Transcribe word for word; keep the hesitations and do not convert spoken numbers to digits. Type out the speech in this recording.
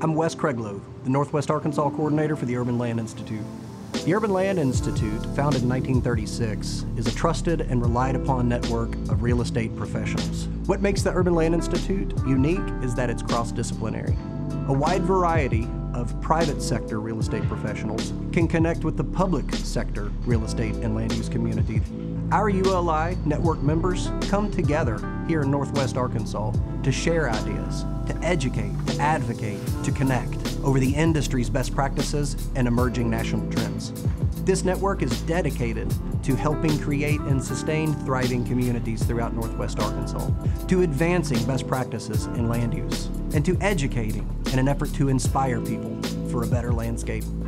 I'm Wes Craiglow, the Northwest Arkansas Coordinator for the Urban Land Institute. The Urban Land Institute, founded in nineteen thirty-six, is a trusted and relied-upon network of real estate professionals. What makes the Urban Land Institute unique is that it's cross-disciplinary. A wide variety of private sector real estate professionals can connect with the public sector real estate and land use community. Our U L I network members come together here in Northwest Arkansas to share ideas, to educate, to advocate, to connect over the industry's best practices and emerging national trends. This network is dedicated to helping create and sustain thriving communities throughout Northwest Arkansas, to advancing best practices in land use, and to educating in an effort to inspire people for a better landscape.